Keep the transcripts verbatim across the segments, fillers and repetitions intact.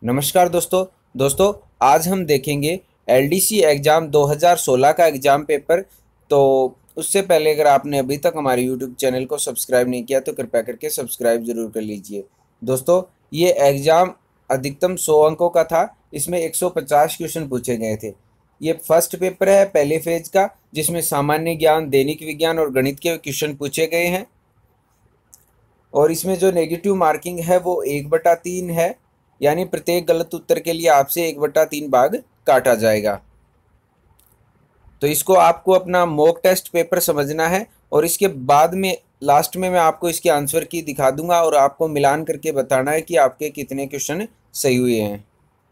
नमस्कार दोस्तों दोस्तों आज हम देखेंगे एलडीसी एग्ज़ाम दो हज़ार सोलह का एग्ज़ाम पेपर। तो उससे पहले अगर आपने अभी तक हमारे यूट्यूब चैनल को सब्सक्राइब नहीं किया तो कृपया करके सब्सक्राइब ज़रूर कर लीजिए। दोस्तों, ये एग्ज़ाम अधिकतम सौ अंकों का था। इसमें एक सौ पचास क्वेश्चन पूछे गए थे। ये फर्स्ट पेपर है पहले फेज का, जिसमें सामान्य ज्ञान, दैनिक विज्ञान और गणित के क्वेश्चन पूछे गए हैं। और इसमें जो नेगेटिव मार्किंग है वो एक बटा तीन है, यानी प्रत्येक गलत उत्तर के लिए आपसे एक बटा तीन भाग काटा जाएगा। तो इसको आपको अपना मॉक टेस्ट पेपर समझना है और इसके बाद में लास्ट में मैं आपको इसके आंसर की दिखा दूंगा और आपको मिलान करके बताना है कि आपके कितने क्वेश्चन सही हुए हैं।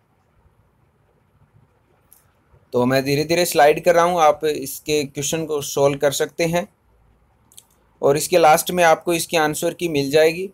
तो मैं धीरे धीरे स्लाइड कर रहा हूँ, आप इसके क्वेश्चन को सॉल्व कर सकते हैं और इसके लास्ट में आपको इसकी आंसर की मिल जाएगी।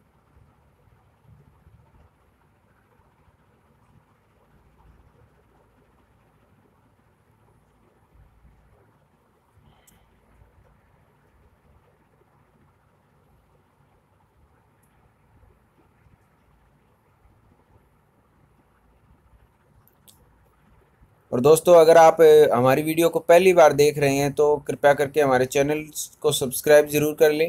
और दोस्तों, अगर आप अ, हमारी वीडियो को पहली बार देख रहे हैं तो कृपया करके हमारे चैनल को सब्सक्राइब ज़रूर कर लें।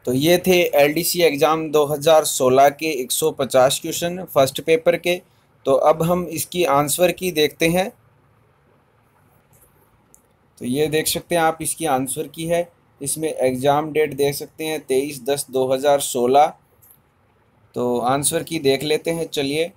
तो ये थे एलडीसी एग्ज़ाम दो हज़ार सोलह के एक सौ पचास क्वेश्चन फर्स्ट पेपर के। तो अब हम इसकी आंसर की देखते हैं। तो ये देख सकते हैं आप, इसकी आंसर की है। इसमें एग्ज़ाम डेट देख सकते हैं तेईस दस दो हज़ार सोलह। तो आंसर की देख लेते हैं, चलिए।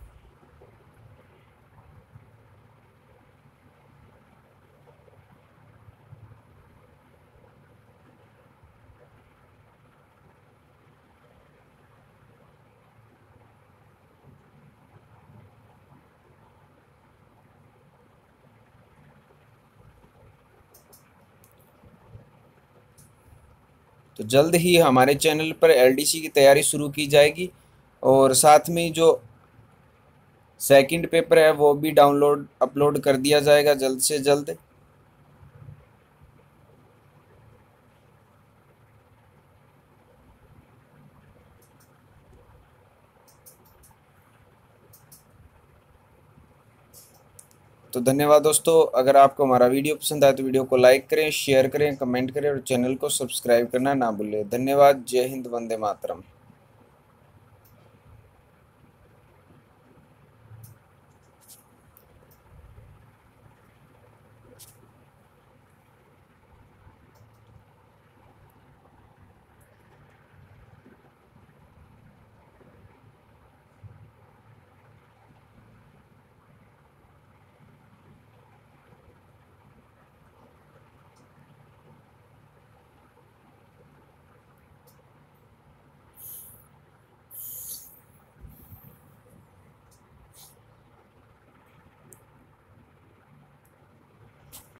तो जल्द ही हमारे चैनल पर एलडीसी की तैयारी शुरू की जाएगी, और साथ में जो सेकंड पेपर है वो भी डाउनलोड अपलोड कर दिया जाएगा जल्द से जल्द। तो धन्यवाद दोस्तों। अगर आपको हमारा वीडियो पसंद आए तो वीडियो को लाइक करें, शेयर करें, कमेंट करें और चैनल को सब्सक्राइब करना ना भूलें। धन्यवाद। जय हिंद, वंदे मातरम।